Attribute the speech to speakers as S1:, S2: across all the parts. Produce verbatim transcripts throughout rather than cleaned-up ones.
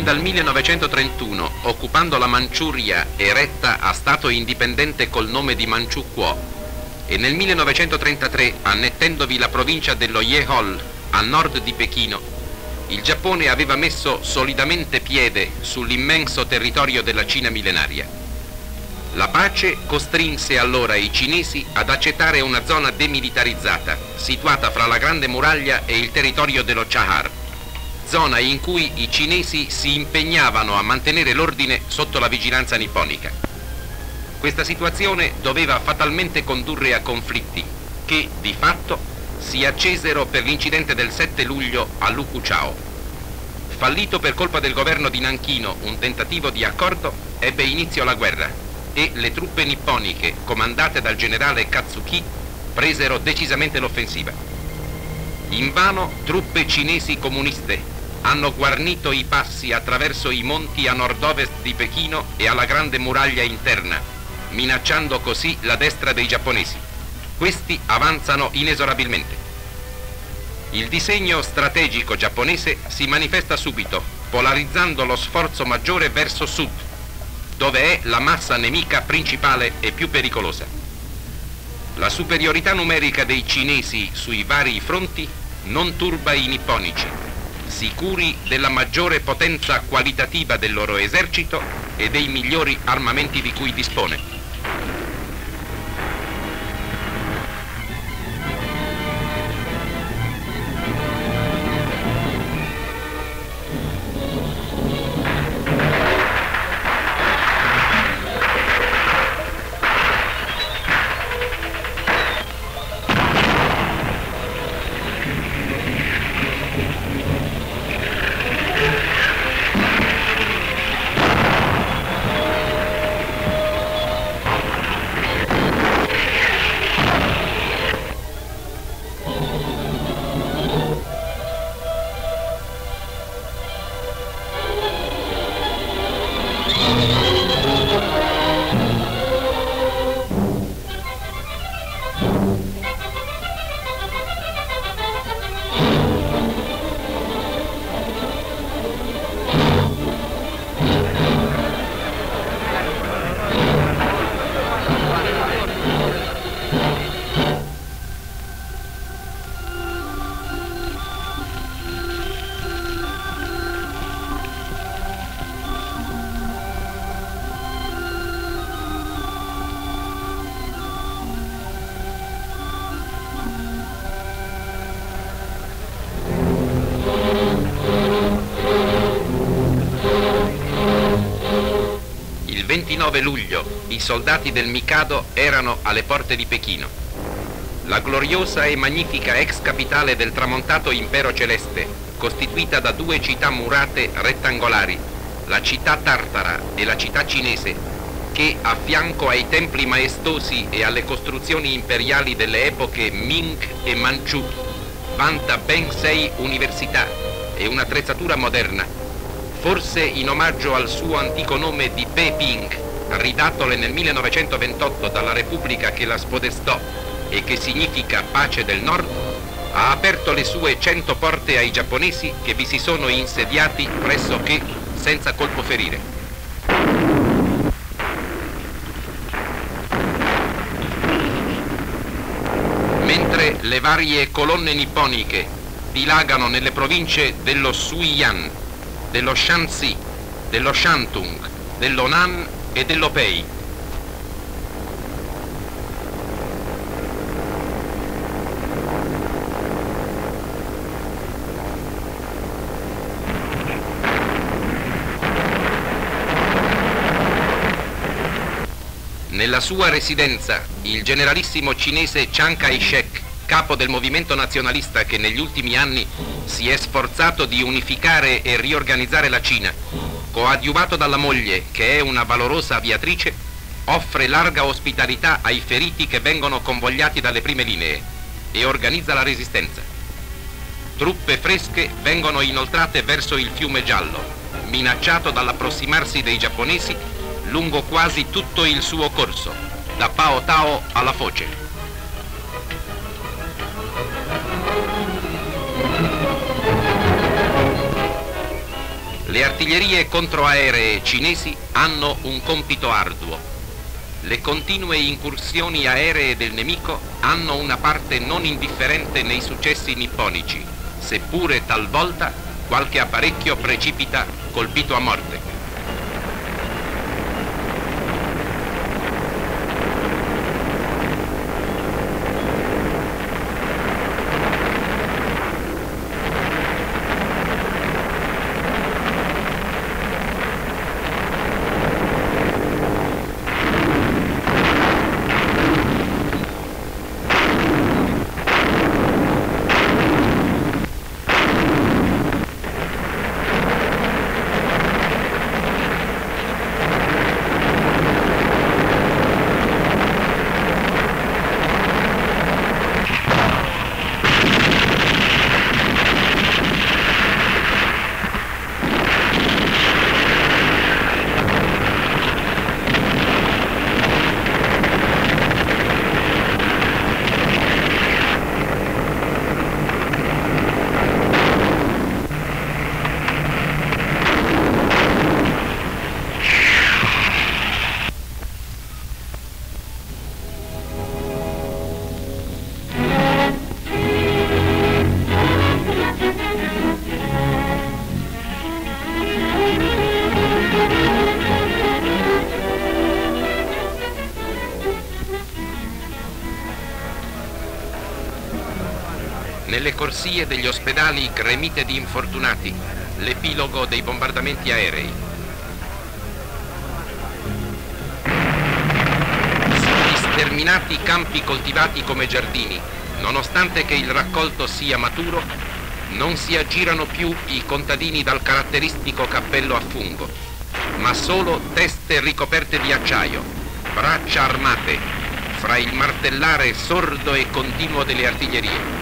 S1: dal millenovecentotrentuno, occupando la Manciuria eretta a stato indipendente col nome di Manchukuo, e nel millenovecentotrentatré annettendovi la provincia dello Yehol a nord di Pechino, il Giappone aveva messo solidamente piede sull'immenso territorio della Cina millenaria. La pace costrinse allora i cinesi ad accettare una zona demilitarizzata, situata fra la Grande Muraglia e il territorio dello Chahar, zona in cui i cinesi si impegnavano a mantenere l'ordine sotto la vigilanza nipponica. Questa situazione doveva fatalmente condurre a conflitti che, di fatto, si accesero per l'incidente del sette luglio a Lukuchao. Fallito per colpa del governo di Nanchino un tentativo di accordo, ebbe inizio la guerra e le truppe nipponiche, comandate dal generale Katsuki, presero decisamente l'offensiva. Invano truppe cinesi comuniste hanno guarnito i passi attraverso i monti a nord-ovest di Pechino e alla Grande Muraglia interna, minacciando così la destra dei giapponesi. Questi avanzano inesorabilmente. Il disegno strategico giapponese si manifesta subito, polarizzando lo sforzo maggiore verso sud, dove è la massa nemica principale e più pericolosa. La superiorità numerica dei cinesi sui vari fronti non turba i nipponici, sicuri della maggiore potenza qualitativa del loro esercito e dei migliori armamenti di cui dispone. Il ventinove luglio i soldati del Mikado erano alle porte di Pechino. La gloriosa e magnifica ex capitale del tramontato impero celeste, costituita da due città murate rettangolari, la città tartara e la città cinese, che a fianco ai templi maestosi e alle costruzioni imperiali delle epoche Ming e Manciù, vanta ben sei università e un'attrezzatura moderna, forse in omaggio al suo antico nome di Peiping, ridattole nel millenovecentoventotto dalla Repubblica che la spodestò e che significa pace del nord, ha aperto le sue cento porte ai giapponesi che vi si sono insediati pressoché senza colpo ferire. Mentre le varie colonne nipponiche dilagano nelle province dello Suiyan, dello Shanxi, dello Shantung, dello Nan e dello Pei. Nella sua residenza, il generalissimo cinese Chiang Kai-shek, capo del movimento nazionalista che negli ultimi anni si è sforzato di unificare e riorganizzare la Cina, coadiuvato dalla moglie, che è una valorosa aviatrice, offre larga ospitalità ai feriti che vengono convogliati dalle prime linee e organizza la resistenza. Truppe fresche vengono inoltrate verso il fiume Giallo, minacciato dall'approssimarsi dei giapponesi lungo quasi tutto il suo corso, da Pao Tao alla Foce. Le artiglierie controaeree cinesi hanno un compito arduo. Le continue incursioni aeree del nemico hanno una parte non indifferente nei successi nipponici, seppure talvolta qualche apparecchio precipita colpito a morte. Nelle corsie degli ospedali gremite di infortunati, l'epilogo dei bombardamenti aerei. Sugli sterminati campi coltivati come giardini, nonostante che il raccolto sia maturo, non si aggirano più i contadini dal caratteristico cappello a fungo, ma solo teste ricoperte di acciaio, braccia armate, fra il martellare sordo e continuo delle artiglierie.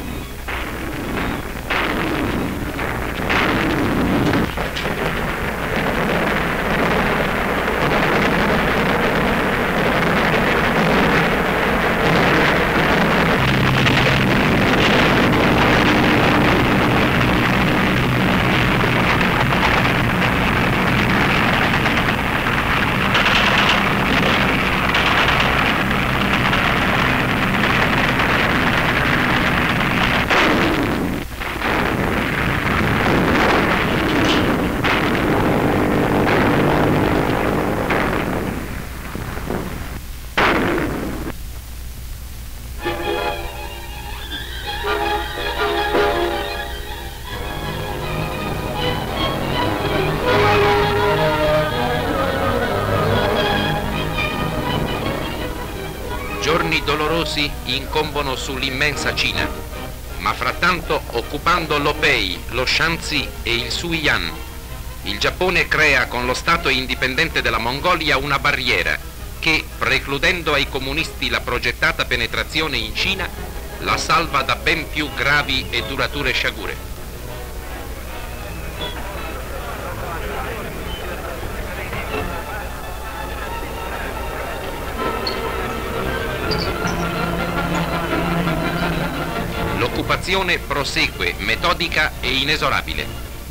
S1: Giorni dolorosi incombono sull'immensa Cina, ma frattanto occupando l'Opei, lo Shanxi e il Suiyan, il Giappone crea con lo Stato indipendente della Mongolia una barriera che, precludendo ai comunisti la progettata penetrazione in Cina, la salva da ben più gravi e durature sciagure. L'occupazione prosegue, metodica e inesorabile.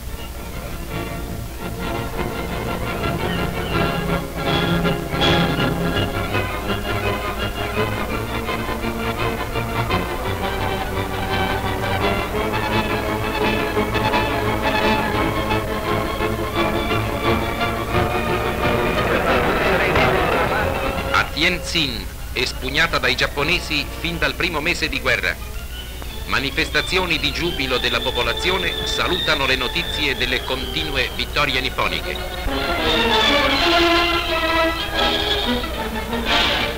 S1: A Tianjin, espugnata dai giapponesi fin dal primo mese di guerra, manifestazioni di giubilo della popolazione salutano le notizie delle continue vittorie nipponiche.